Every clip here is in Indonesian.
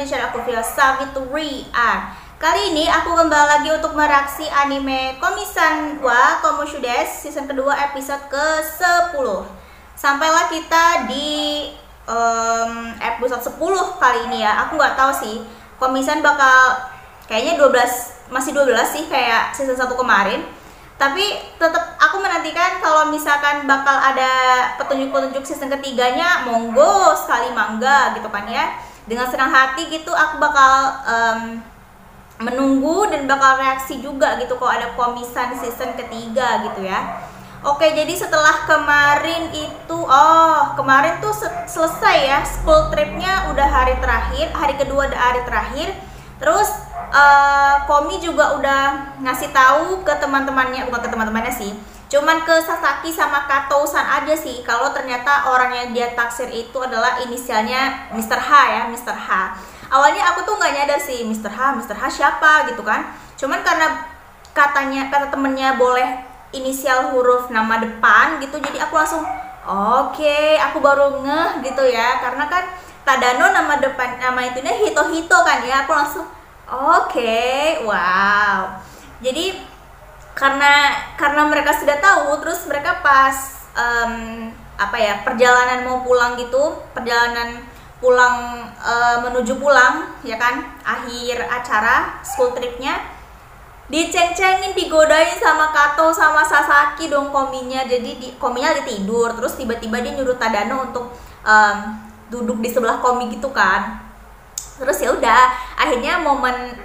di channel aku via Savitri Art. Kali ini aku kembali lagi untuk mereaksi anime Komi-san wa Komoshu desu season kedua episode ke-10. Sampailah kita di episode 10 kali ini ya. Aku nggak tahu sih Komi-san bakal kayaknya 12, masih 12 sih kayak season 1 kemarin. Tapi tetap aku menantikan kalau misalkan bakal ada petunjuk-petunjuk season ketiganya, monggo sekali mangga gitu kan ya. Dengan senang hati gitu aku bakal menunggu dan bakal reaksi juga gitu kalau ada Komi-san season ketiga gitu ya. Oke, jadi setelah kemarin itu, kemarin tuh selesai ya school tripnya, udah hari terakhir, hari kedua udah hari terakhir. Terus Komi juga udah ngasih tahu ke teman-temannya, bukan ke teman-temannya sih, cuman ke Sasaki sama Kato-san aja sih, kalau ternyata orang yang dia taksir itu adalah inisialnya Mr. H ya, Mr. H. Awalnya aku tuh nggak nyadar sih Mr. H siapa gitu kan, cuman karena kata temennya boleh inisial huruf nama depan gitu, jadi aku langsung oke, aku baru ngeh gitu ya, karena kan Tadano nama depan, nama itunya Hito kan ya, aku langsung oke, wow. Jadi karena mereka sudah tahu, terus mereka pas perjalanan mau pulang gitu, perjalanan pulang menuju pulang ya kan, akhir acara school tripnya, diceng-cengin, digodain sama Kato sama Sasaki dong Kominya. Jadi Kominya lagi tidur, terus tiba-tiba dia nyuruh Tadano untuk duduk di sebelah Komi gitu kan. Terus ya udah, akhirnya momen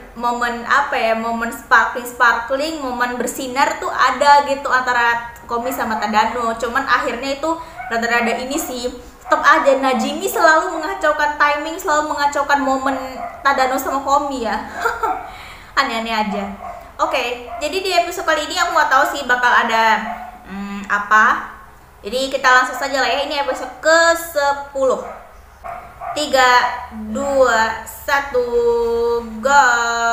sparkling, momen bersinar tuh ada gitu antara Komi sama Tadano. Cuman akhirnya itu rada-rada ini sih, tetap aja Najimi selalu mengacaukan timing, selalu mengacaukan momen Tadano sama Komi ya. Aneh-aneh aja. Oke, jadi di episode kali ini aku nggak tahu sih bakal ada apa. Jadi kita langsung saja lah ya, ini episode ke-10. 3, 2, 1, go!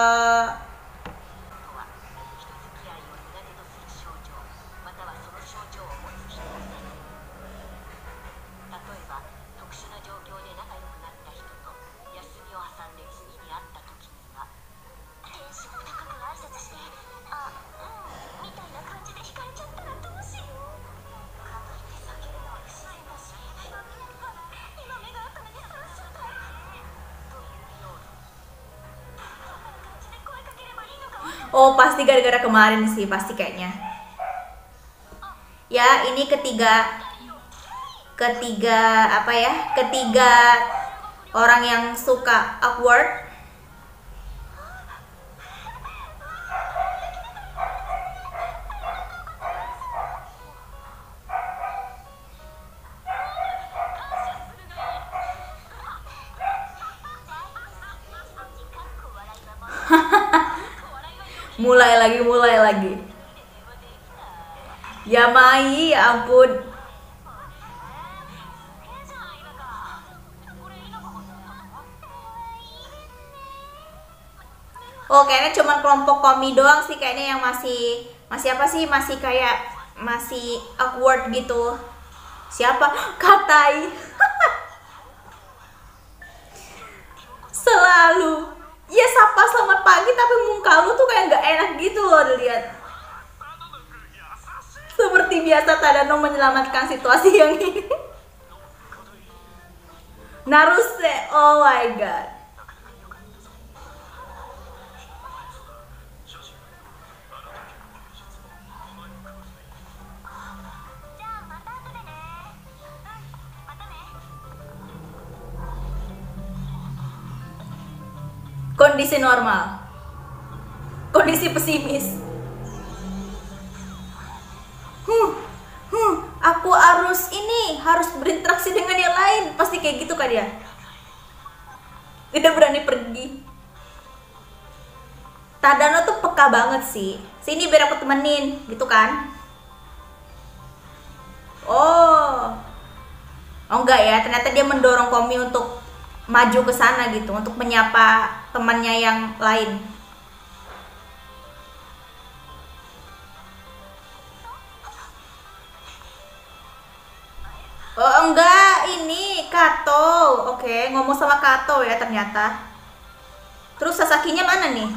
Oh, pasti gara-gara kemarin sih, pasti kayaknya. Ya, ini ketiga orang yang suka awkward. mulai lagi ya Mai, ya ampun. Oh, kayaknya cuman kelompok Komi doang sih kayaknya yang masih masih awkward gitu. Siapa? Katai. Selalu ya sapa selamat pagi, tapi muka lu tuh kayak nggak enak gitu loh dilihat. Seperti biasa Tadano menyelamatkan situasi yang ini. Naruse, oh my god. Kondisi normal, kondisi pesimis. Aku harus berinteraksi dengan yang lain, pasti kayak gitu kan ya. Udah berani pergi. Tadano tuh peka banget sih. Sini biar aku temenin, gitu kan. Oh enggak ya, ternyata dia mendorong Komi untuk maju ke sana gitu, untuk menyapa temannya yang lain. Oh enggak, ini Kato. Oke, ngomong sama Kato ya ternyata. Terus Sasakinya mana nih?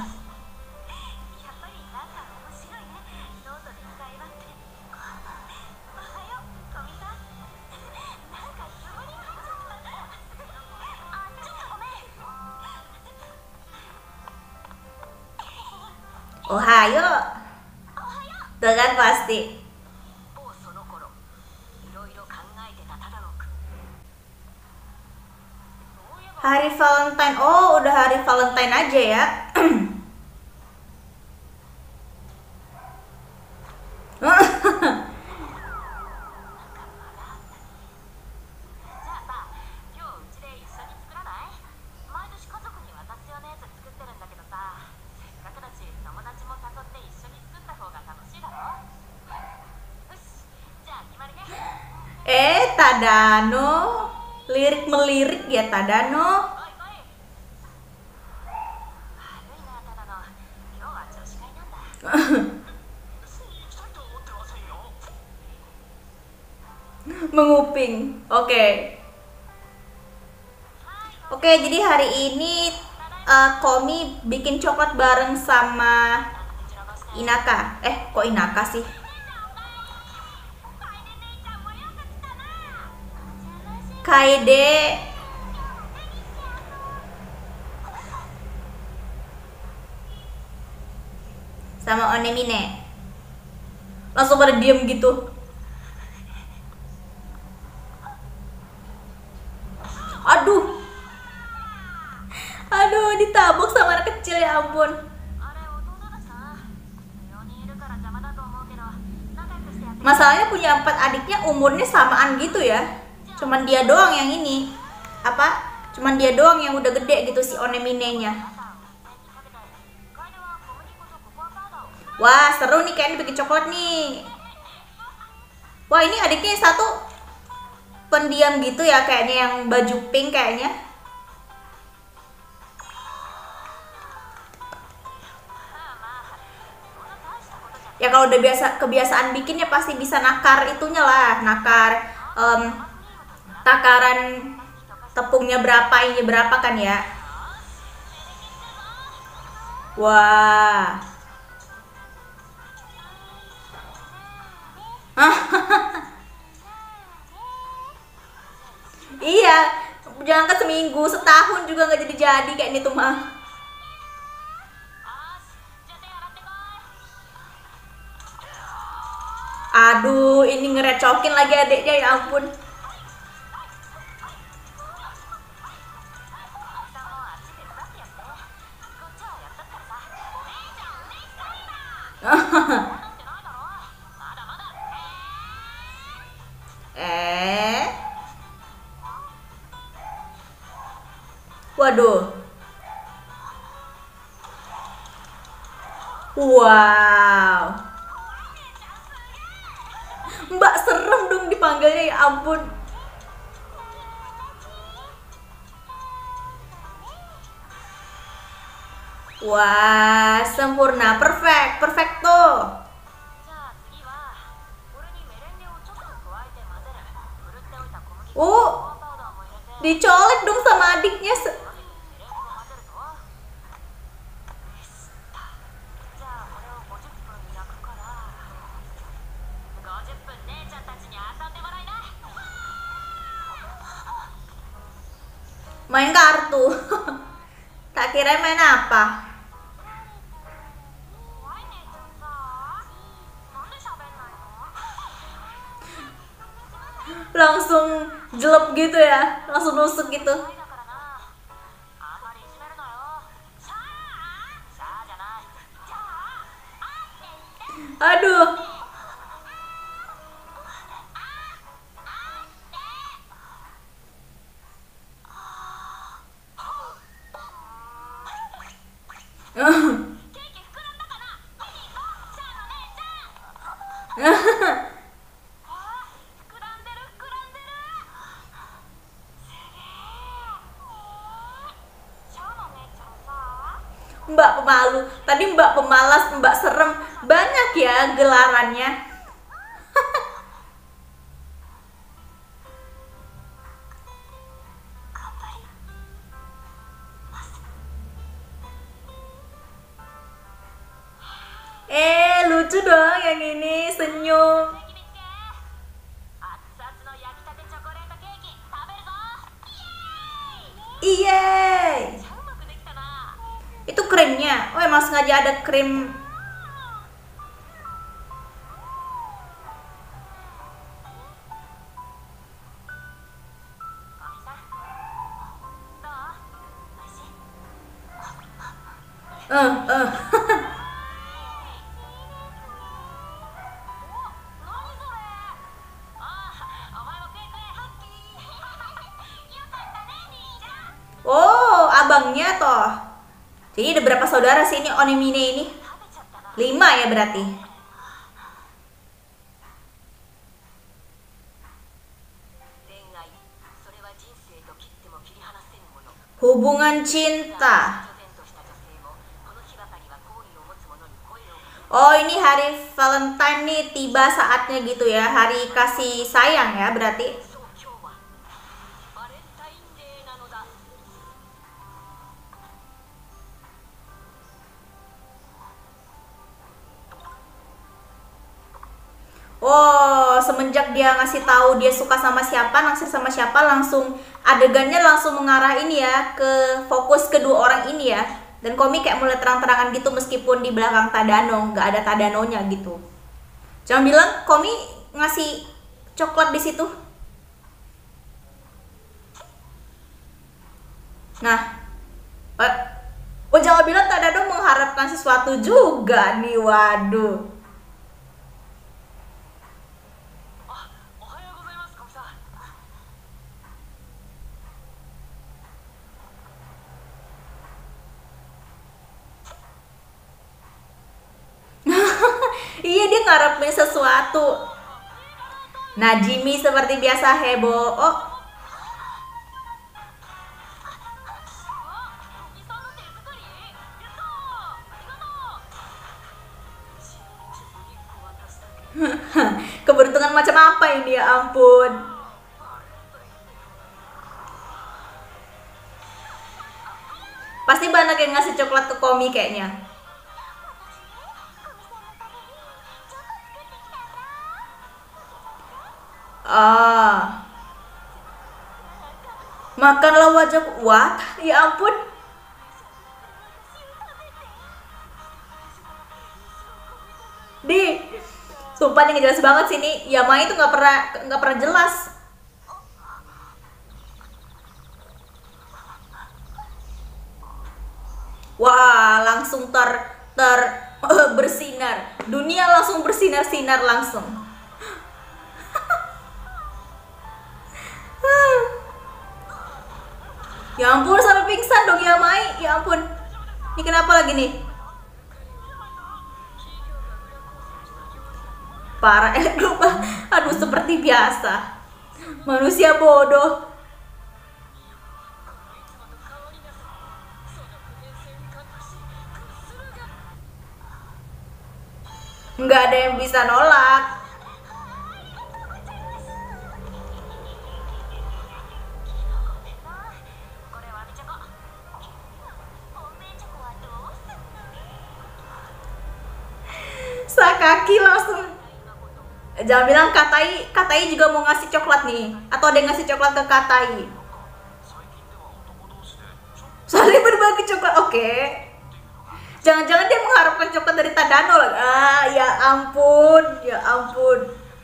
Ohayo. Tuh kan pasti. Hari Valentine. Oh, udah hari Valentine aja ya. Tadano. Lirik melirik ya Tadano. Menguping. Oke. Oke, jadi hari ini Komi bikin coklat bareng sama Inaka. Kok Inaka sih? Kaede. Sama Onemine. Langsung pada diem gitu. Aduh, ditabuk sama anak kecil, ya ampun. Masalahnya punya 4 adiknya umurnya samaan gitu ya. Cuman dia doang yang ini. Cuman dia doang yang udah gede gitu si Onemine-nya. Wah, seru nih kayaknya bikin coklat nih. Wah, ini adiknya yang satu pendiam gitu ya, kayaknya yang baju pink kayaknya. Ya kalau udah kebiasaan bikinnya pasti bisa nakar itunya lah, nakar takaran tepungnya berapa, ini berapa kan ya. Wah. Iya, jangan ke seminggu, setahun juga nggak jadi kayak ini tuh mah. Aduh, ini ngerecokin lagi adiknya, ya ampun. Waduh. Wow. Mbak, serem dong dipanggilnya, ya ampun. Wah, sempurna, perfecto. Dicolek dong sama adiknya. Main kartu. Tak kira main apa. Langsung jelek gitu ya, langsung nusuk gitu. Aduh. Mbak pemalu, tadi mbak pemalas, mbak serem, banyak ya gelarannya. lucu dong yang ini, senyum. Iya. Itu krimnya. Oh, emang sengaja ada krim. Eh. Oh, abangnya toh. Jadi ada berapa saudara sih ini Onemine ini? 5 ya berarti. Hubungan cinta. Oh, ini hari Valentine nih, tiba saatnya gitu ya. Hari kasih sayang ya berarti. Oh, semenjak dia ngasih tahu dia suka sama siapa, naksir sama siapa, langsung adegannya langsung mengarah ini ya, ke fokus kedua orang ini ya. Dan Komi kayak mulai terang-terangan gitu meskipun di belakang Tadano, nggak ada Tadanonya gitu. Jangan bilang Komi ngasih coklat di situ. Nah, jangan bilang Tadano mengharapkan sesuatu juga nih, waduh. Iya, dia ngarepin sesuatu. Najimi seperti biasa heboh. Oh, keberuntungan macam apa ini ya ampun. Pasti banyak yang ngasih coklat ke Komi kayaknya. Ah, makanlah wajah. What? Ya ampun. Di, sumpah nih ngejelas banget sih nih. Yamai itu nggak pernah jelas. Wah, langsung bersinar. Dunia langsung bersinar-sinar langsung. Ya ampun, sampai pingsan dong Yamai. Ya ampun. Ini kenapa lagi nih? Parah, lupa. Aduh, seperti biasa. Manusia bodoh. Nggak ada yang bisa nolak. Sakaki langsung. Jangan bilang Katai juga mau ngasih coklat nih. Atau ada yang ngasih coklat ke Katai. Saling berbagi coklat, oke. Jangan-jangan dia mengharapkan coklat dari Tadano lagi. Ah, ya ampun, ya ampun.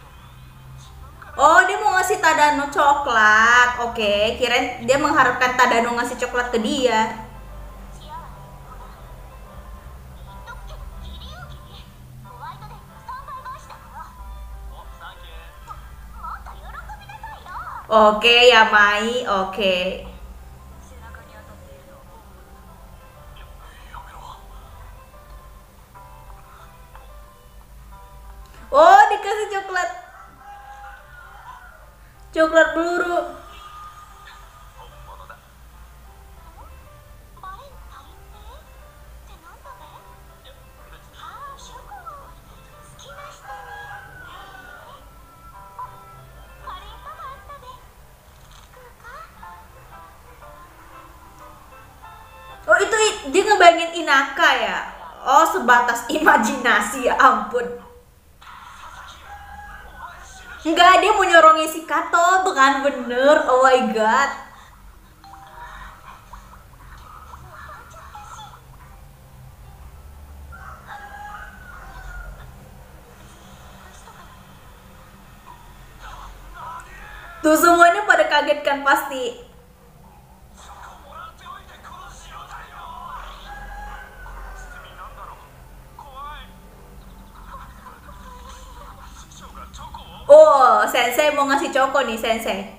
Oh, dia mau ngasih Tadano coklat. Oke, kirain dia mengharapkan Tadano ngasih coklat ke dia. Oke, Yamai, oke. Oh, dikasih coklat. Coklat peluru. Oh, itu dia ngebayangin Inaka ya. Oh, sebatas imajinasi, ya ampun. Enggak, dia mau nyorongin si Kato, tuh kan bener. Oh my god. Tuh semuanya pada kaget kan pasti. Oh, Sensei mau ngasih Choco nih, Sensei.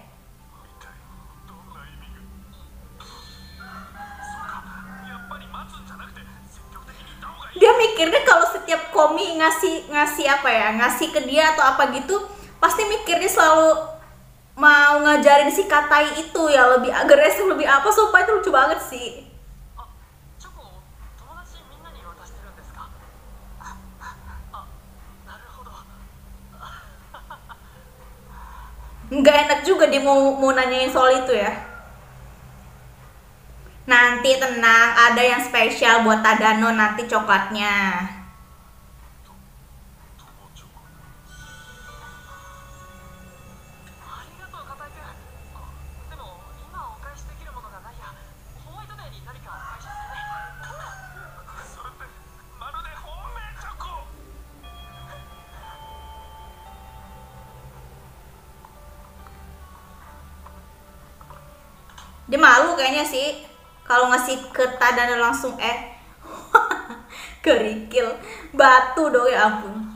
Dia mikirnya kalau setiap Komi ngasih apa ya, ngasih ke dia atau apa gitu, pasti mikirnya selalu mau ngajarin si Katai itu ya, lebih agresif, lebih apa, supaya itu lucu banget sih. Nggak enak juga dia mau nanyain soal itu ya. Nanti tenang, ada yang spesial buat Tadano nanti coklatnya. Dia malu kayaknya sih kalau ngasih ke Tadano langsung kerikil batu dong, ya ampun.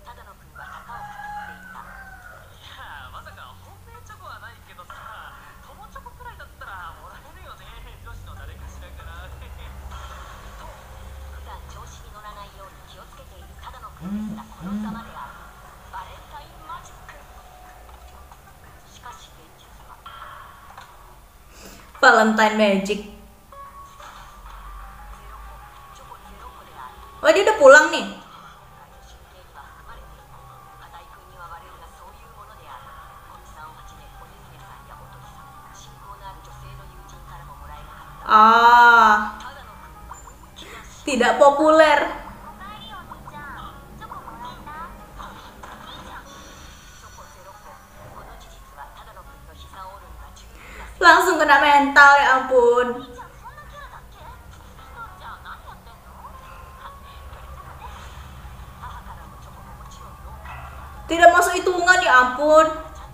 Valentine Magic. Oh, dia udah pulang nih. Ah, tidak populer. Langsung kena mental, ya ampun. Tidak masuk hitungan, ya ampun.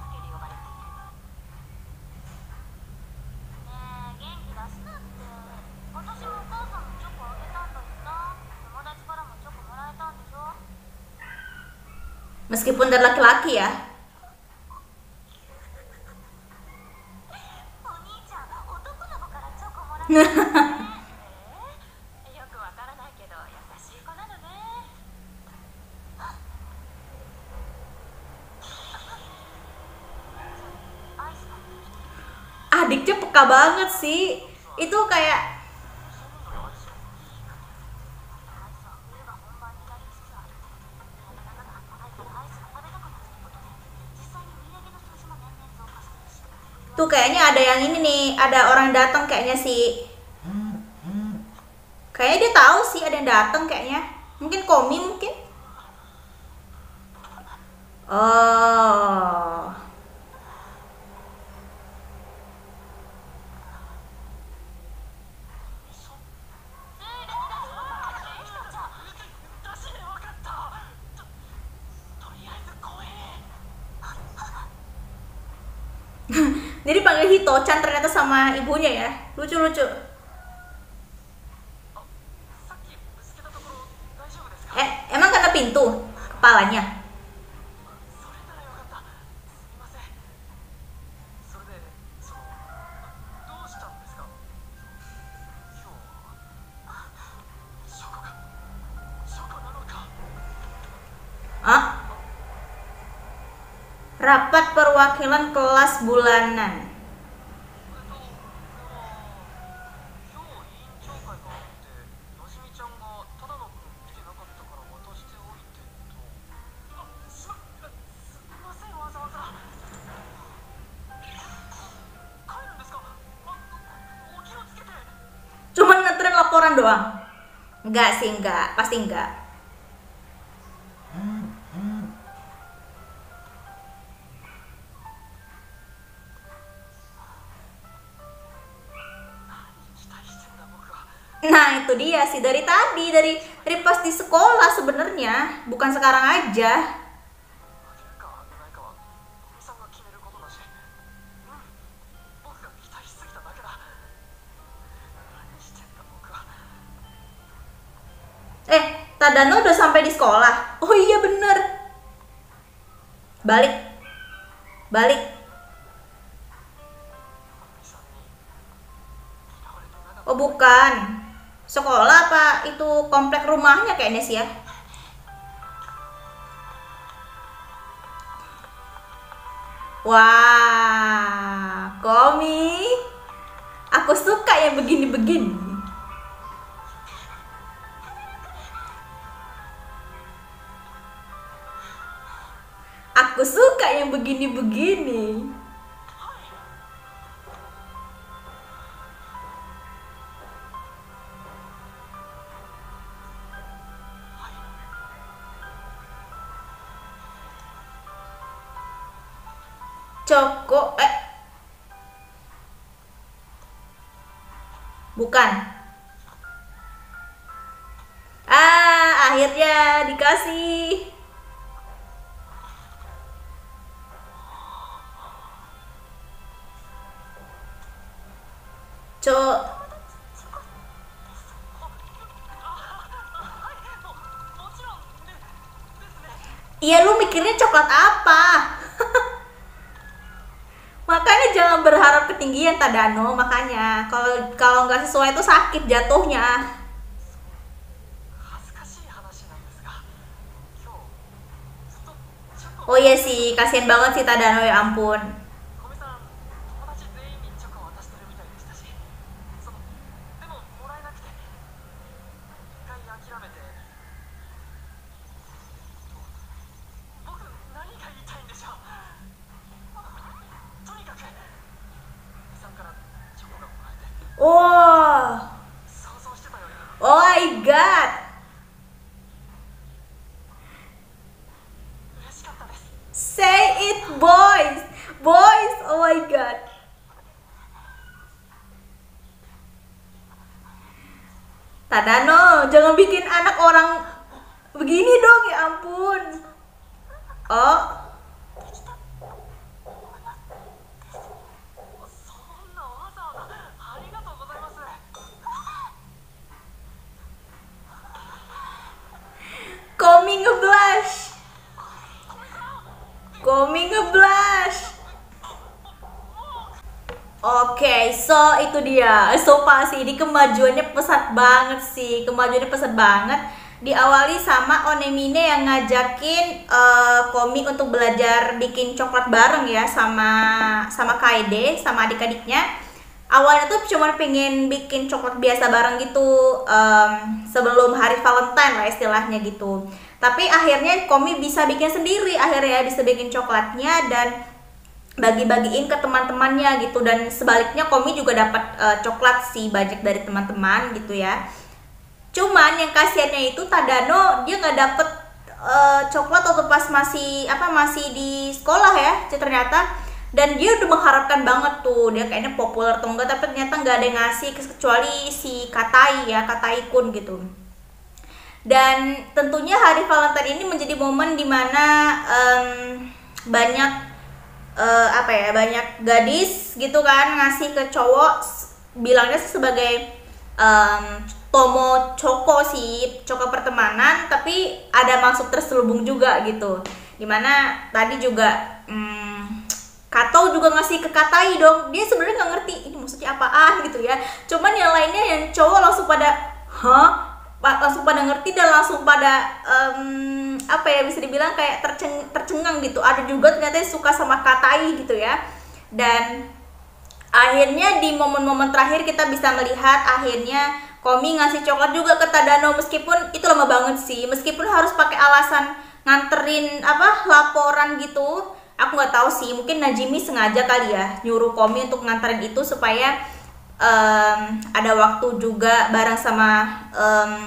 Meskipun dari laki-laki ya. Adiknya peka banget sih. Itu kayak tuh kayaknya ada yang ini nih, ada orang datang kayaknya sih. Kayaknya dia tahu sih ada yang datang kayaknya. Mungkin Komi mungkin. Oh. Jadi panggil Hito-chan ternyata sama ibunya ya. Lucu-lucu. Emang kena pintu kepalanya? Ah? Rapat perwakilan kelas bulanan. Cuman ngetren laporan doang. Enggak sih, enggak, pasti enggak. Nah itu dia sih, dari tadi, dari pas di sekolah sebenarnya, bukan sekarang aja. Tadano udah sampai di sekolah. Oh iya bener. Balik. Balik. Oh bukan. Sekolah apa itu komplek rumahnya kayaknya sih ya. Wah, Komi. Aku suka yang begini-begini. Aku suka yang begini-begini. Coko, bukan. Akhirnya dikasih. Iya, lu mikirnya coklat apa? Makanya jangan berharap ketinggian Tadano, makanya kalau nggak sesuai itu sakit jatuhnya. Oh iya sih, kasihan banget sih Tadano, ya ampun. Oh, oh my god. Say it, boys. Boys, oh my god. Tadano, jangan bikin anak orang begini dong, ya ampun. Oh. Komi ngeblush. Komi ngeblush. Oke, so itu dia. So pasti ini kemajuannya pesat banget sih. Kemajuannya pesat banget. Diawali sama Onemine yang ngajakin Komi untuk belajar bikin coklat bareng ya sama Kaede, sama adik-adiknya. Awalnya tuh cuma pengen bikin coklat biasa bareng gitu, sebelum hari Valentine lah istilahnya gitu. Tapi akhirnya Komi bisa bikin sendiri, akhirnya bisa bikin coklatnya dan bagi-bagiin ke teman-temannya gitu. Dan sebaliknya Komi juga dapat coklat sih banyak dari teman-teman gitu ya. Cuman yang kasihannya itu Tadano dia nggak dapet coklat waktu pas masih di sekolah ya ternyata. Dan dia udah mengharapkan banget tuh dia kayaknya populer atau enggak, tapi ternyata nggak ada yang ngasih kecuali si Katai ya, Katai Kun gitu. Dan tentunya hari Valentine ini menjadi momen dimana banyak banyak gadis gitu kan ngasih ke cowok, bilangnya sebagai tomo coko sih, coko pertemanan, tapi ada maksud terselubung juga gitu. Dimana tadi juga Kato juga ngasih ke Katai dong, dia sebenarnya nggak ngerti ini maksudnya apaan gitu ya. Cuman yang lainnya yang cowok langsung pada langsung pada ngerti dan langsung pada bisa dibilang kayak tercengang gitu. Ada juga ternyata yang suka sama Katai gitu ya. Dan akhirnya di momen-momen terakhir kita bisa melihat akhirnya Komi ngasih coklat juga ke Tadano, meskipun itu lama banget sih, meskipun harus pakai alasan nganterin laporan gitu. Aku nggak tahu sih, mungkin Najimi sengaja kali ya nyuruh Komi untuk nganterin itu supaya ada waktu juga bareng sama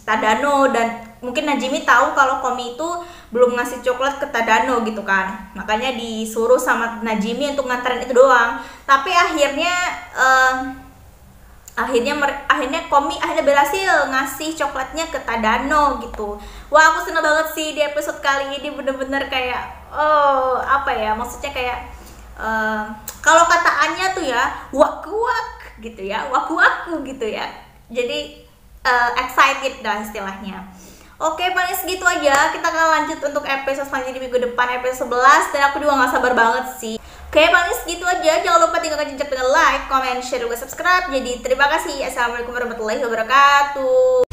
Tadano, dan mungkin Najimi tahu kalau Komi itu belum ngasih coklat ke Tadano gitu kan, makanya disuruh sama Najimi untuk nganterin itu doang. Tapi akhirnya Komi berhasil ngasih coklatnya ke Tadano gitu. Wah, aku seneng banget sih di episode kali ini, bener-bener kayak apa ya, maksudnya kayak kalau kata Anya tuh ya wak-wak gitu ya, waku-waku gitu ya, jadi excited dah istilahnya. Oke, paling segitu aja. Kita akan lanjut untuk episode selanjutnya di minggu depan, episode 11, dan aku juga gak sabar banget sih. Oke, paling segitu aja. Jangan lupa tinggalkan jejak dengan like, comment, share, juga subscribe. Jadi terima kasih. Assalamualaikum warahmatullahi wabarakatuh.